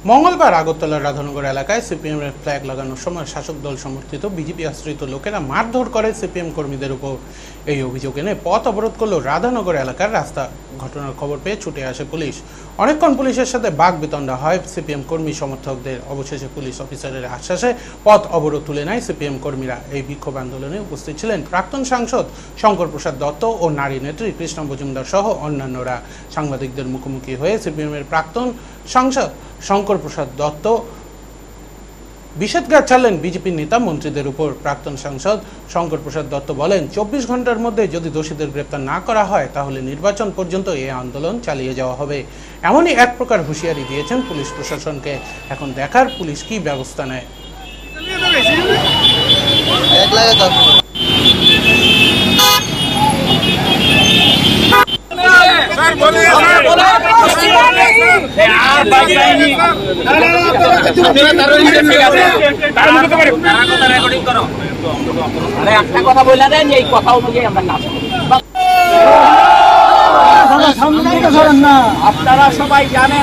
মঙ্গলবার আগরতলার রাধানগর এলাকায় সিপিএমের ফ্ল্যাগ লাগানোর সময় শাসক দল সমর্থিত বিজেপি আশ্রিত লোকেরা মারধর করে সিপিএম কর্মীদের উপর। এই অভিযোগ এনে পথ অবরোধ করল রাধানগর এলাকার রাস্তা। ঘটনার খবর পেয়ে ছুটে আসে পুলিশ। অনেকক্ষণ পুলিশের সাথে বাকবিতণ্ডা হয় সিপিএম কর্মী সমর্থকদের। অবশেষে পুলিশ অফিসারের আশ্বাসে পথ অবরোধ তুলে নেয় সিপিএম কর্মীরা। এই বিক্ষোভ আন্দোলনে উপস্থিত ছিলেন প্রাক্তন সাংসদ শঙ্কর প্রসাদ দত্ত ও নারী নেত্রী কৃষ্ণ মজুমদার সহ অন্যান্যরা। সাংবাদিকদের মুখোমুখি হয়ে সিপিএমের প্রাক্তন সাংসদ শঙ্কর প্রসাদ দত্ত বিষেধঘাত ছাড়লেন বিজেপির নেতা মন্ত্রীদের উপর। প্রাক্তন সাংসদ শঙ্কর প্রসাদ দত্ত বলেন, 24 ঘন্টার মধ্যে যদি দোষীদের গ্রেপ্তার না করা হয় তাহলে নির্বাচন পর্যন্ত এই আন্দোলন চালিয়ে যাওয়া হবে। এমনই এক প্রকার হুঁশিয়ারি দিয়েছেন পুলিশ প্রশাসনকে। এখন দেখার পুলিশ কি ব্যবস্থা নেয়। আপনারা সবাই জানেন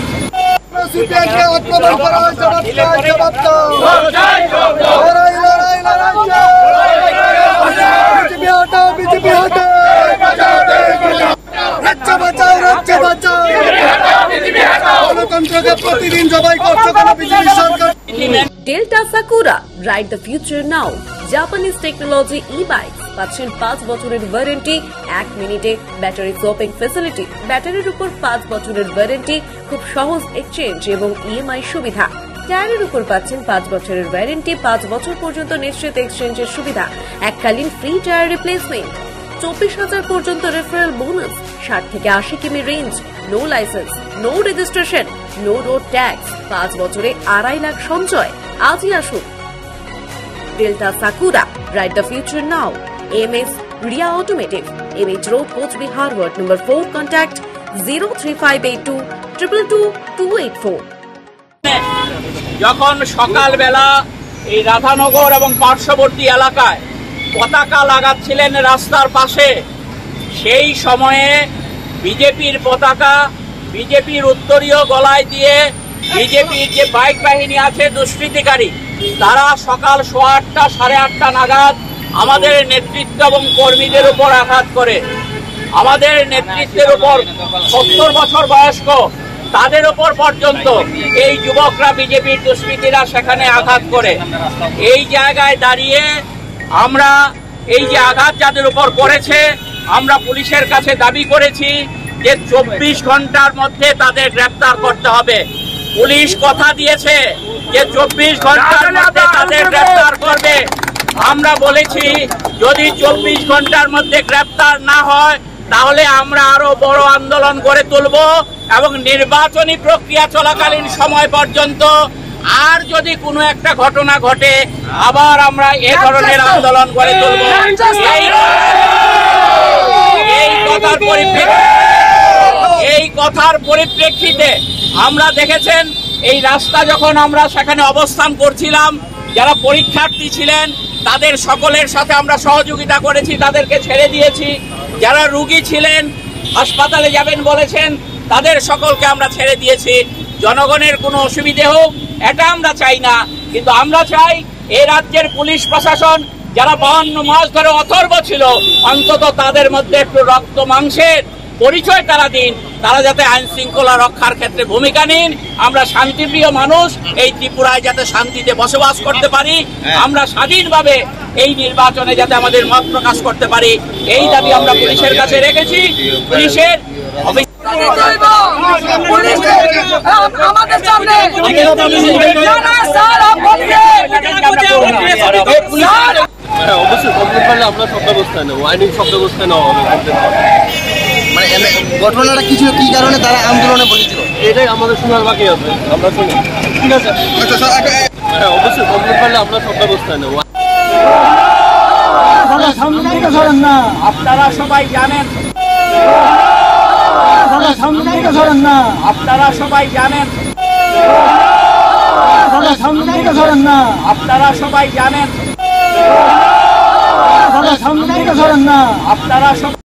Delta Sakura, ride the future now. Japanese technology e-bikes পাচ্ছেন 5 বছরের ওয়ারেন্টি, 1 মিনিটে ব্যাটারি সোয়াপিং ফ্যাসিলিটি, ব্যাটারির উপর 5 বছরের ওয়ারেন্টি, খুব সহজ এক্সচেঞ্জ এবং ইএমআই সুবিধা। টায়ারের উপর পাচ্ছেন 5 বছরের ওয়ারেন্টি, 5 বছর পর্যন্ত নিশ্চিত এক্সচেঞ্জের সুবিধা, এককালীন ফ্রি টায়ার রিপ্লেসমেন্ট, 24,000 পর্যন্ত রেফারেল বোনাস, 60 থেকে 80 কিমি range, no licence, no registration, no road tax, 5 বছরে 2.5 লাখ সঞ্চয়। আজই আসুন Delta Sakura, ride the future now. MS Ria Automotive, MH Road, Coach Bihar, Ward number 4. Contact 03582 222 284. যখন সকালবেলা এই রাধানগর এবং পার্শ্ববর্তী এলাকায় পতাকা লাগাচ্ছিলেন রাস্তার পাশে, সেই সময়ে বিজেপির পতাকা, বিজেপির উত্তরীয় গলায় দিয়ে বিজেপির যে বাইক বাহিনী আছে দুষ্কৃতিকারী, তারা সকাল 8:30 8:30 নাগাদ আমাদের নেতৃত্ব এবং কর্মীদের উপর আঘাত করে। আমাদের নেতৃত্বের উপর 70 বছর বয়স্ক তাদের উপর পর্যন্ত এই যুবকরা, বিজেপির দুষ্কৃতীরা সেখানে আঘাত করে। এই জায়গায় দাঁড়িয়ে আমরা এই যে আঘাত যাদের উপর করেছে, আমরা পুলিশের কাছে দাবি করেছি যে 24 ঘন্টার মধ্যে তাদের গ্রেফতার করতে হবে। পুলিশ কথা দিয়েছে যে 24 ঘন্টার মধ্যে তাদের গ্রেফতার করবে। আমরা বলেছি যদি 24 ঘন্টার মধ্যে গ্রেফতার না হয় তাহলে আমরা আরো বড় আন্দোলন গড়ে তুলব এবং নির্বাচনী প্রক্রিয়া চলাকালীন সময় পর্যন্ত আর যদি কোনো একটা ঘটনা ঘটে আবার আমরা এই ধরনের আন্দোলন গড়ে তুলব। এই কথার পরিপ্রেক্ষিতে আমরা দেখেছেন এই রাস্তা যখন আমরা সেখানে অবস্থান করছিলাম, যারা পরীক্ষার্থী ছিলেন তাদের সকলের সাথে আমরা সহযোগিতা করেছি, তাদেরকে ছেড়ে দিয়েছি। যারা রোগী ছিলেন, হাসপাতালে যাবেন বলেছেন, তাদের সকলকে আমরা ছেড়ে দিয়েছি। জনগণের কোনো অসুবিধে হোক এটা আমরা চাই না, কিন্তু আমরা চাই এই রাজ্যের পুলিশ প্রশাসন যারা 52 মাস ধরে অথর্ব ছিল, অন্তত তাদের মধ্যে একটু রক্ত মাংসের পরিচয় তারা দিন, তারা যাতে আইন শৃঙ্খলা রক্ষার ক্ষেত্রে ভূমিকা নিন। আমরা শান্তিপ্রিয় মানুষ, এই ত্রিপুরায় যাতে শান্তিতে বসবাস করতে পারি, আমরা স্বাধীনভাবে এই নির্বাচনে যাতে আমাদের মত প্রকাশ করতে পারি, এই দাবি আমরা পুলিশের কাছে রেখেছি। পুলিশের ঘটনাটা কিছু কি কারণে তারা আন্দোলনে বলেছিল এটাই আমাদের শোনার বাকি আছে, আমরা শুনি। ঠিক আছে, অবশ্যই কমপ্লেন করলে আমরা সব ব্যবস্থা নেব। আপনারা সবাই জানেন, আপনারা সবাই জানেন, আপনারা সবাই জানেন, আপনারা